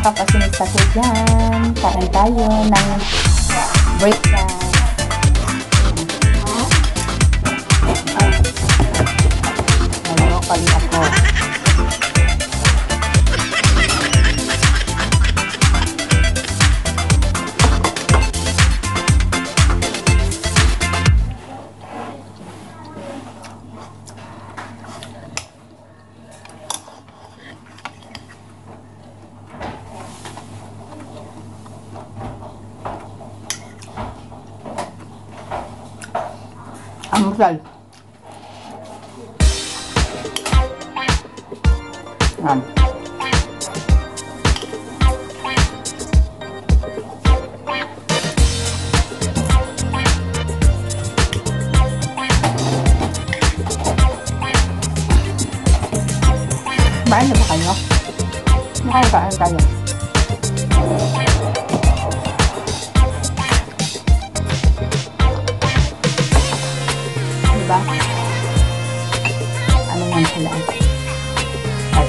kapasinita ko dyan. Kain tayo ng breakfast. Nalokali ako. Ang masal. Yan. Bayan na ba kayo? Makakain tayo. Diba? Ano yan sila? At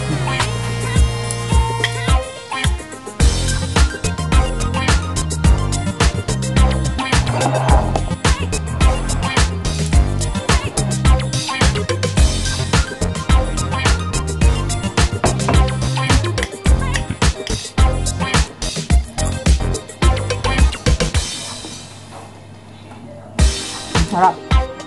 sarap.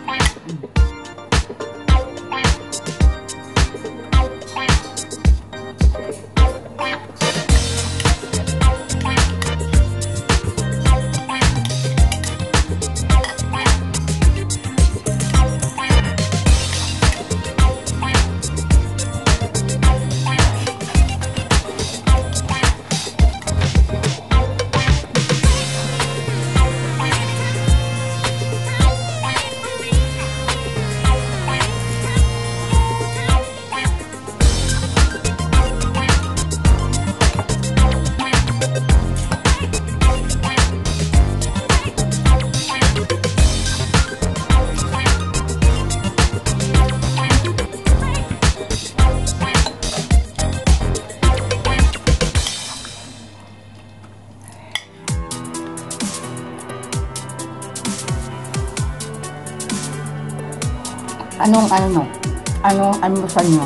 Anong almusal nyo?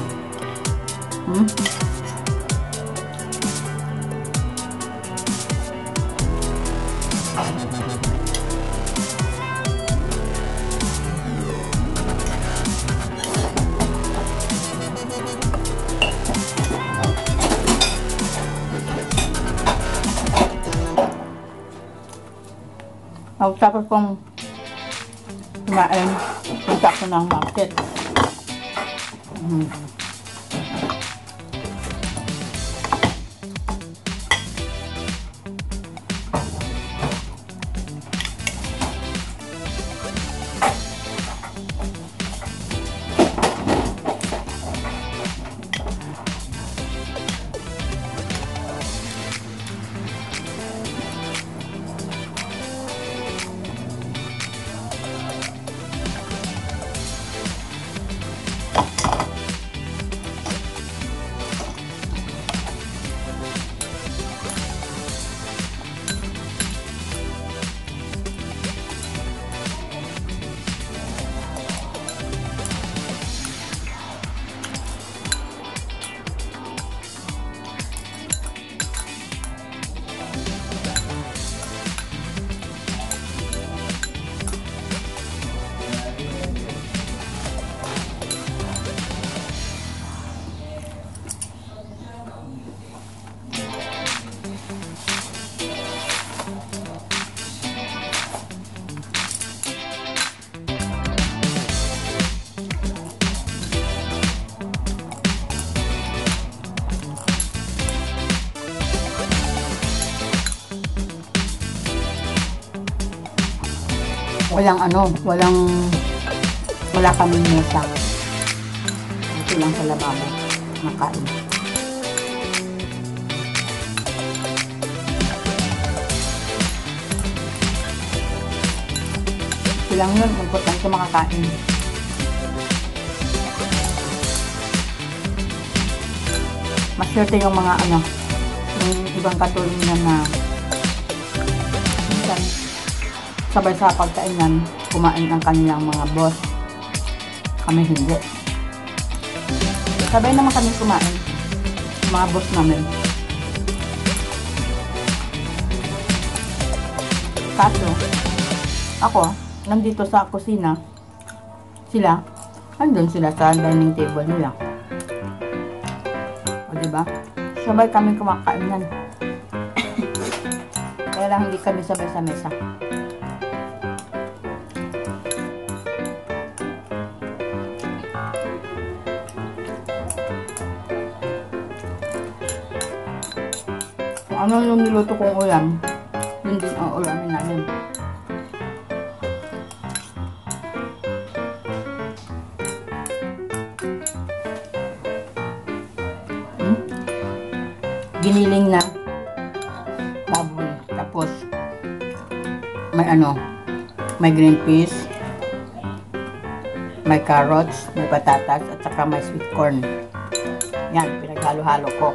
Tapos kong kumain, punta ako ng market. Wala kaming mesa. Ito lang sa lababo. Makain. Ito lang yun. Importante makakain. Maswerte yung mga Yung ibang katulong niya na minsan sabay sa pagkainan, kumain ang kanilang mga boss. Kami hindi. Sabay naman kami kumain, mga boss namin. Kaso, ako, nandito sa kusina, sila, andun sila sa dining table nila. O diba? Sabay kami kumakain yan. Kaya lang hindi kami sabay sa mesa. Kung ano yung niluto kong ulam, yun din ang ulamin namin. Giniling na baboy. Tapos may may green peas, may carrots, may patatas, at saka may sweet corn. Yan, pinaghalo-halo ko.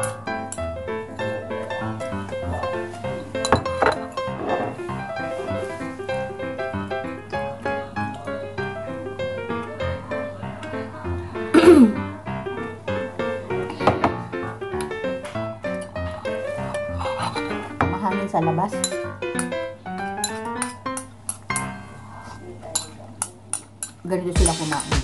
Mahangin sa labas. Ganito sila kumain.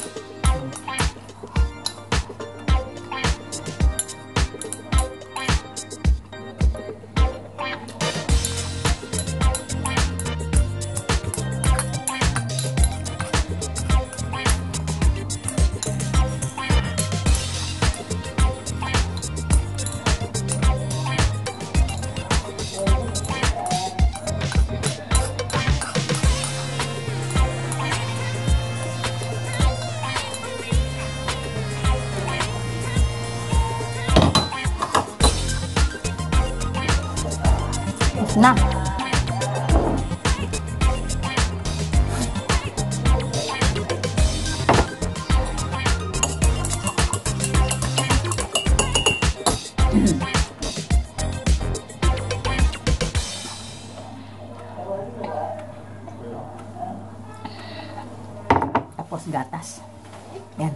Na. Tapos gatas. Yan.